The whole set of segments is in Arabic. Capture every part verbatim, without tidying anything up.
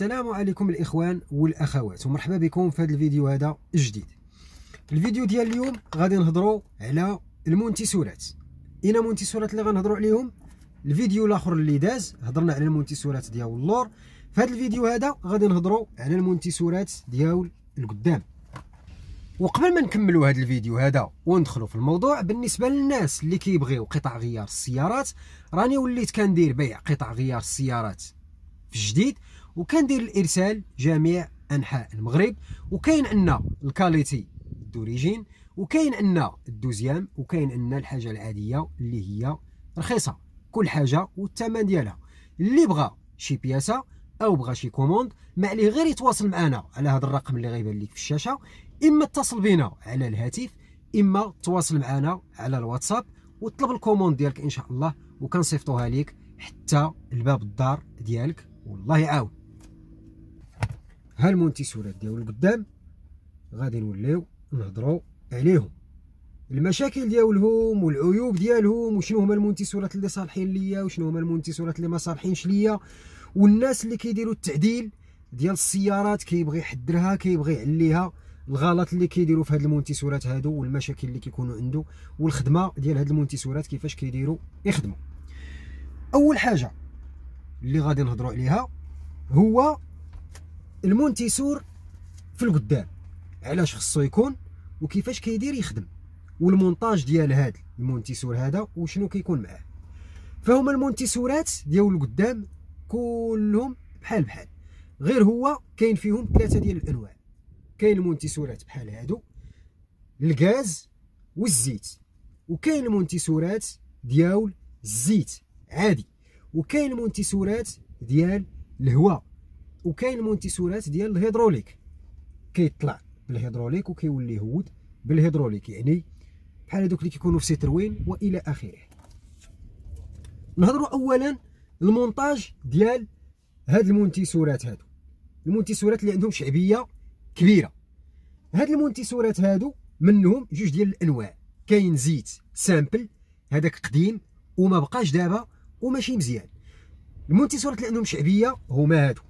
السلام عليكم الاخوان والاخوات، ومرحبا بكم في هذا الفيديو هذا الجديد. الفيديو ديال اليوم غادي نهضروا على المونتيسورات. اين مونتيسورات اللي غنهضروا عليهم. الفيديو الاخر اللي داز هضرنا على المونتيسورات ديال اللور. في هذا الفيديو هذا غادي نهضروا على المونتيسورات ديال القدام. وقبل ما نكملوا هذا الفيديو هذا وندخلوا في الموضوع، بالنسبه للناس اللي كيبغيو قطع غيار السيارات، راني وليت كندير بيع قطع غيار السيارات في الجديد، وكندير الارسال جميع انحاء المغرب. وكاين عندنا الكاليتي دوريجين، وكاين عندنا الدوزيام، وكاين عندنا الحاجه العاديه اللي هي رخيصه. كل حاجه والثمن ديالها. اللي بغى شي بياسه او بغى شي كوموند، ما عليه غير يتواصل معنا على هذا الرقم اللي غيبان لك في الشاشه، اما اتصل بنا على الهاتف، اما تواصل معنا على الواتساب وطلب الكوموند ديالك ان شاء الله، وكنصيفطوها لك حتى لباب الدار ديالك، والله يعاون. ها المونتيسورات ديال القدام غادي نوليو نهضروا عليهم، المشاكل ديالهم والعيوب ديالهم، وشنو هما المونتيسورات اللي صالحين ليا وشنو هما المونتيسورات اللي ما صالحينش ليا. والناس اللي كيديروا التعديل ديال السيارات، كيبغي يحدرها كيبغي يعليها، الغلط اللي كيديروا في هاد المونتيسورات هادو، والمشاكل اللي كيكونوا عنده، والخدمه ديال هاد المونتيسورات كيفاش كيديروا يخدموا. اول حاجه اللي غادي نهضروا عليها هو المونتيسور في القدام، علاش خصو يكون وكيفاش كيدير يخدم، والمونتاج ديال هاد المونتيسور هذا وشنو كيكون معاه. فهما المونتيسورات ديال القدام كلهم بحال بحال، غير هو كاين فيهم ثلاثه ديال الانواع. كاين المونتيسورات بحال هادو الغاز والزيت، وكاين المونتيسورات ديال الزيت عادي، وكاين المونتيسورات ديال الهواء، وكاين المونتيسورات ديال الهيدروليك، كيطلع بالهيدروليك وكيولي يهود بالهيدروليك، يعني بحال هذوك اللي كيكونوا في سيتروين والى اخره. نهضروا اولا المونتاج ديال هاد المونتيسورات هادو، المونتيسورات اللي عندهم شعبيه كبيره. هاد المونتيسورات هادو منهم جوج ديال الانواع، كاين زيت سامبل هذاك قديم وما بقاش دابا وماشي مزيان. المونتيسورات اللي عندهم شعبيه هما هادو،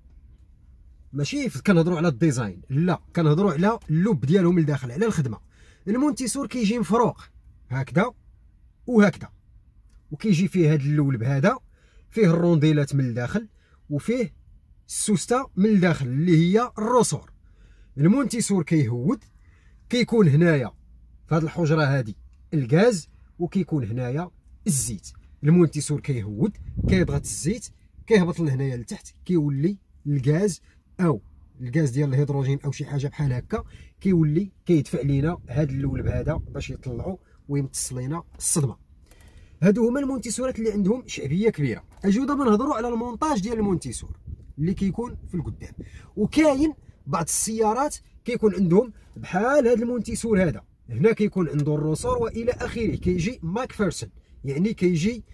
ماشي كنهضروا على الديزاين، لا كنهضروا على اللوب ديالهم لداخل، على الخدمه. المونتيسور كيجي مفروق هكذا وهكذا، وكيجي فيه هاد اللولب هذا، فيه الرونديلات من الداخل، وفيه السوسته من الداخل اللي هي الروسور. المونتيسور كيهود، كيكون هنايا في هاد الحجره هادي الغاز، وكيكون هنايا الزيت. المونتيسور كيهود، كيضغط الزيت كيهبط لهنايا لتحت، كيولي الغاز او الغاز ديال الهيدروجين او شي حاجه بحال هكا، كيولي كيدفع لينا هاد اللولب هذا باش يطلعوا ويمتص لينا الصدمه. هادو هما المونتيسورات اللي عندهم شعبيه كبيره. اجيو دابا نهضروا على المونتاج ديال المونتيسور اللي كيكون في القدام. وكاين بعض السيارات كيكون عندهم بحال هاد المونتيسور هذا، هنا كيكون عنده الروسور والى اخره، كيجي ماكفيرسون، يعني كيجي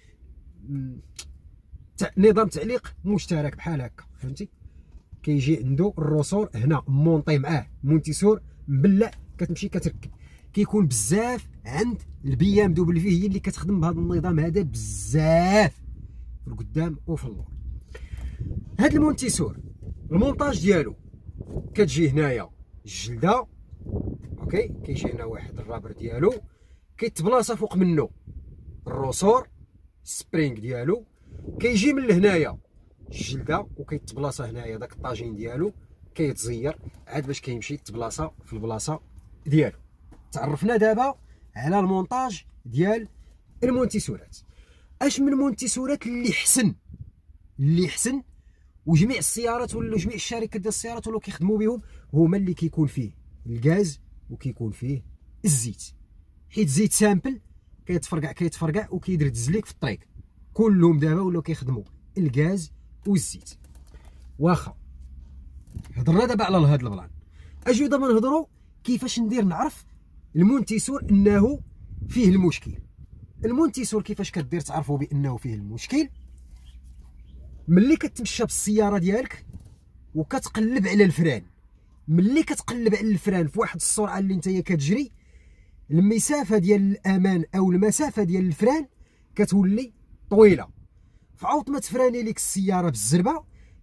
نظام تعليق مشترك بحال هكا، فهمتي؟ كيجي عنده الروسور هنا مونطي معاه مونتيسور مبلع، كتمشي كتركب. كيكون بزاف عند البي ام دبليو، هي اللي كتخدم بهذا النظام هذا بزاف في القدام وفي اللور. هاد المونتيسور المونتاج ديالو كتجي هنايا الجلده، اوكي، كيجي هنا واحد الرابر ديالو، كيتبلاصه فوق منه الروسور سبرينغ ديالو، كيجي من لهنايا الجلده وكيتبلاصه هنايا داك الطاجين ديالو، كيتزير عاد باش كيمشي يتبلاصه في البلاصه ديالو. تعرفنا دابا على المونتاج ديال المونتيسورات. اش من المونتيسورات اللي حسن اللي حسن وجميع السيارات ولا جميع الشركات ديال السيارات ولاو كيخدموا بهم، هما اللي كيكون فيه الغاز وكيكون فيه الزيت. حيت زيت سامبل كيتفرقع كيتفرقع وكيدردز ليك في الطريق. كلهم دابا ولاو كيخدموا الغاز والزيت. واخا هضرنا دابا على هذا البلان، اجيو دابا نهضروا كيفاش ندير نعرف المونتيسور انه فيه المشكل. المونتيسور كيفاش كدير تعرفوا بانه فيه المشكل؟ ملي كتمشى بالسياره ديالك وكتقلب على الفران، ملي كتقلب على الفران في واحد السرعه اللي نتايا كتجري، المسافه ديال الامان او المسافه ديال الفران كتولي طويله. فعوض ما تفراني ليك السياره بالزربه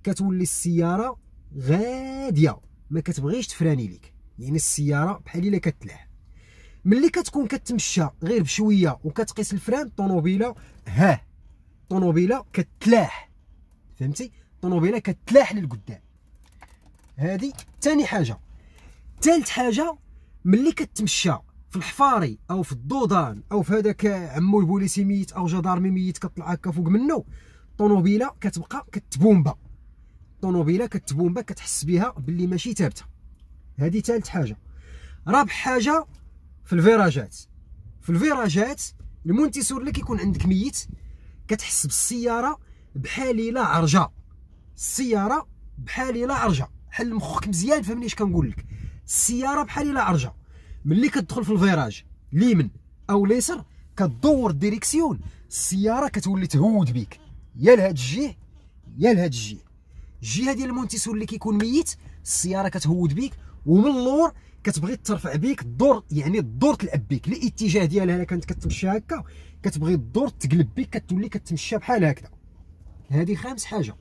كتولي السياره غاديه ما كتبغيش تفراني ليك، يعني السياره بحال الا كتلاح. ملي كتكون كتمشى غير بشويه وكتقيس الفران، الطوموبيله ها الطوموبيله كتلاح، فهمتي؟ الطوموبيله كتلاح للقدام. هذه ثاني حاجه. ثالث حاجه، ملي كتمشى في الحفاري او في الدودان او في هذاك عمو البوليسي ميت او جدارمي ميت كطلع هكا فوق منه، الطوموبيله كتبقى كتبومبا، الطوموبيله كتبومبا كتحس بها باللي ماشي ثابته. هذه ثالث حاجه. رابع حاجه في الفيراجات. في الفيراجات المونتيسور اللي كيكون عندك ميت كتحس بالسياره بحال الا عرجه، السياره بحال الا عرجه. حل مخك مزيان فهمني اش كنقول لك، السياره بحال الا عرجه. ملي كتدخل في الفيراج اليمين او اليسر كدور الديريكسيون، السياره كتولي تهود بك يا لهاد الجهه يا لهاد الجهه. الجهه ديال المونتيسور اللي كيكون ميت السياره كتهود بك، ومن اللور كتبغي ترفع بيك الدور، يعني الدور تلعب بيك الاتجاه ديالها. الا كانت كتمشى هكا كتبغي الدور تقلب بيك، كتولي كتمشى بحال هكذا. هذه خامس حاجه.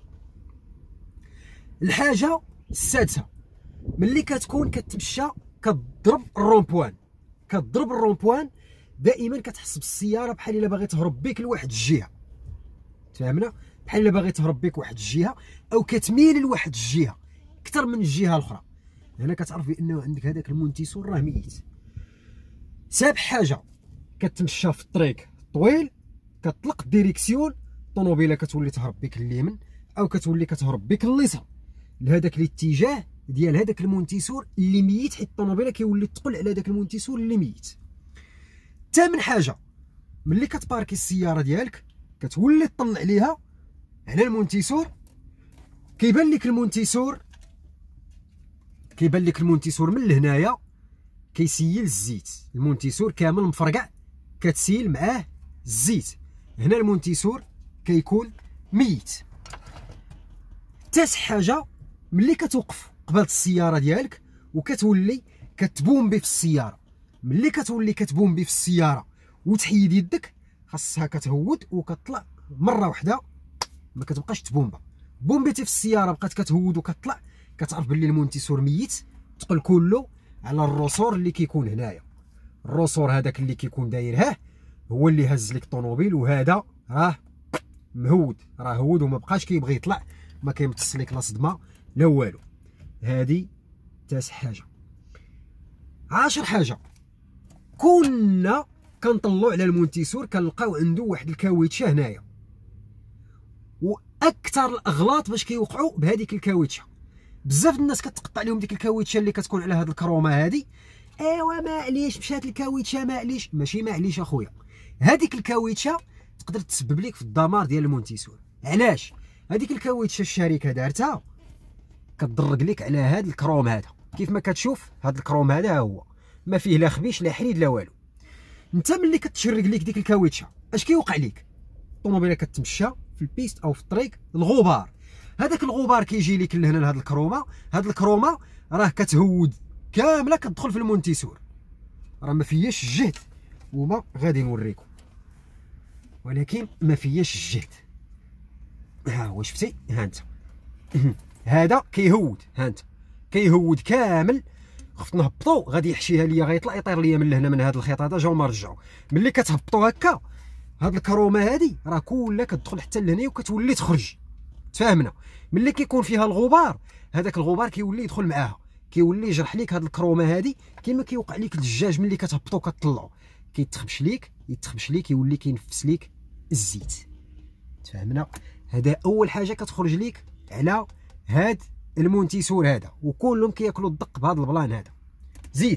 الحاجه السادسه، ملي كتكون كتمشى كتضرب الرومبوان، كتضرب الرومبوان دائما كتحس بالسياره بحال الا باغي تهرب بك لواحد الجهه، تفهمنا؟ بحال الا باغي تهرب بك واحد الجهه او كتميل لواحد الجهه اكثر من الجهه الاخرى. هنا كتعرف بانه عندك هذاك المونتيسور راه ميت. سابع حاجه، كتمشى في الطريق طويل كتطلق الديريكسيون، الطوموبيله كتولي تهرب بك لليمين او كتولي كتهرب بك لليسار، لهذاك الاتجاه ديال هذاك المونتيسور اللي ميت، حيت الطوموبيله كيولي تقل على هذاك المونتيسور اللي ميت. ثامن حاجه، ملي كتباركي السياره ديالك كتولي تطلع عليها على المونتيسور، كيبان لك المونتيسور كيبان لك المونتيسور من لهنايا كيسيل الزيت، المونتيسور كامل مفرقع كتسيل معاه الزيت. هنا المونتيسور كيكون ميت. تاسع حاجه، ملي كتوقف قبل السياره ديالك وكتولي كتبومبي في السياره، ملي كتولي كتبومبي في السياره وتحيد يدك خاصها كتهود وكتطلع مره واحده، ما كتبقاش تبومبا. بومبيتي في السياره بقات كتهود وكتطلع، كتعرف باللي المونتيسور ميت. تقل كله على الروسور اللي كيكون هنايا، الروسور هذاك اللي كيكون داير ها هو اللي هز لك الطوموبيل، وهذا راه مهود، راه هود وما بقاش كيبغي يطلع، ما كيمتص لك لا صدمه لا والو. هذه تاسع حاجه. عاشر حاجه، كنا كنطلعوا على المونتيسور كنلقاو عنده واحد الكاويتشه هنايا، واكثر الاغلاط باش كيوقعوا بهذيك الكاويتشه. بزاف الناس كتقطع لهم ديك الكاويتشه اللي كتكون على هاد الكرومه هادي، ايوا معليش مشات الكاويتشه معليش، ماشي معليش اخويا، هذيك الكاويتشه تقدر تسبب لك في الدمار ديال المونتيسور. علاش؟ هذيك الكاويتشه الشركه دارتها كتضرق لك على هاد الكروم هذا، كيف ما كتشوف هاد الكروم هذا هو ما فيه لا خبيش لا حريد لا والو. انت ملي كتشرق لك ديك الكاويتشه اش كيوقع لك؟ الطوموبيله كتمشى في البيست او في الطريق، الغبار هذاك الغبار كيجي لك لهنا لهاد الكرومه، هاد الكرومه راه كتهود كامله كتدخل في المونتيسور، راه ما فياش الجهد، وما غادي نوريكم، ولكن ما فياش الجهد. ها هو شفتي، ها انت هذا كيهود، ها انت كيهود كامل. خفت نهبطو غادي يحشيها ليا، غيطلع يطير ليا من لهنا من هذا الخيط هذا، جاو ما رجعوا. ملي كتهبطوا هكا هاد الكرومه هادي راه كلها كتدخل حتى لهنا وكتولي تخرج، تفاهمنا؟ ملي كيكون فيها الغبار هذاك الغبار كيولي يدخل معاها، كيولي يجرح ليك هاد الكرومه هادي، كيما كيوقع ليك الدجاج ملي كتهبطوا كتطلعوا كيتخبش ليك يتخبش ليك يولي كينفس ليك الزيت، تفاهمنا؟ هذا اول حاجه كتخرج ليك على هاد المونتيسور هذا، وكلهم كياكلوا الدق بهذا البلان هذا. زيد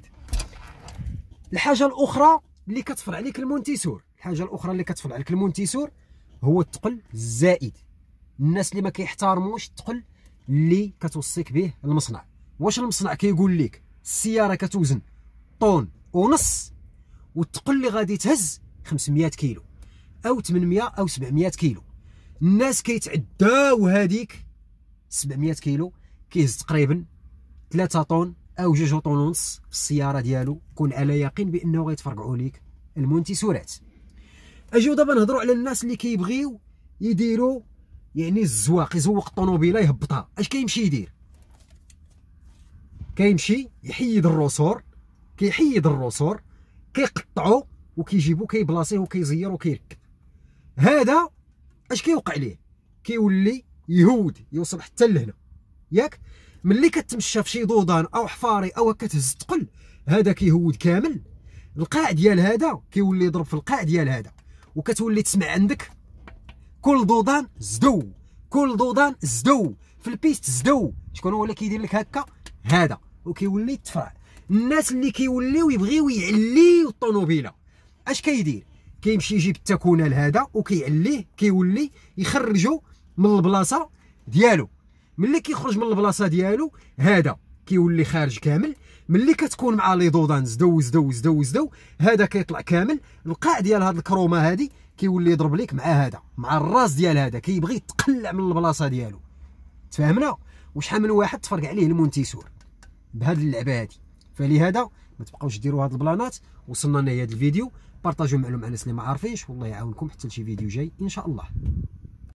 الحاجه الاخرى اللي كتفرع عليك المونتيسور، الحاجه الاخرى اللي كتفرع عليك المونتيسور هو الثقل الزائد. الناس اللي ما كيحترموش الثقل اللي كتوصيك به المصنع. واش المصنع كيقول لك السياره كتوزن طون ونص والثقل اللي غادي تهز خمسمية كيلو او ثمانمية او سبعمية كيلو، الناس كيتعداو هذيك سبعمية كيلو كيهز تقريبا ثلاثة طون او جوج طون ونص في السياره ديالو. كون على يقين بانه غيتفرقعوا ليك المونتيسورات. اجيو دابا نهضروا على الناس اللي كيبغيو يديروا يعني الزواق يزوق الطوموبيله يهبطها، اش كيمشي يدير؟ كيمشي يحيد الروسور، كيحيد الروسور كيقطعو وكيجيبو كيبلاصيه وكيزير وكيركب. هذا اش كيوقع ليه؟ كيولي يهود يوصل حتى لهنا، ياك؟ ملي كتمشى في شي دودان او حفاري او كتهز تقل، هذا كيهود كامل القاع ديال هذا، كيولي يضرب في القاع ديال هذا، وكتولي تسمع عندك كل دودان زدو، كل دودان زدو في البيست زدو. شكون هو اللي كيدير لك هكا؟ هذا. وكيولي يتفرع. الناس اللي كيوليو يبغيو يعليو الطوموبيله اش كيدير؟ كيمشي يجيب التكونه لهذا وكيعليه، كيولي يخرجو من البلاصه ديالو. ملي كيخرج من البلاصه ديالو هذا كيولي خارج كامل. ملي كتكون مع لي دودان زدو زدو زدو زدو، هذا كيطلع كامل. القاع ديال هاد الكرومه هادي كيولي يضرب ليك مع هذا، مع الراس ديال هذا، كيبغي يتقلع من البلاصه ديالو. تفهمنا؟ وشحال من واحد تفرق عليه المونتيسور بهاد اللعبه هادي. فلهذا ما تبقاوش ديروا هاد البلانات. وصلنا لهذا الفيديو، بارطاجيو معلوم مع الناس اللي ما عارفينش، والله يعاونكم حتى لشي فيديو جاي ان شاء الله.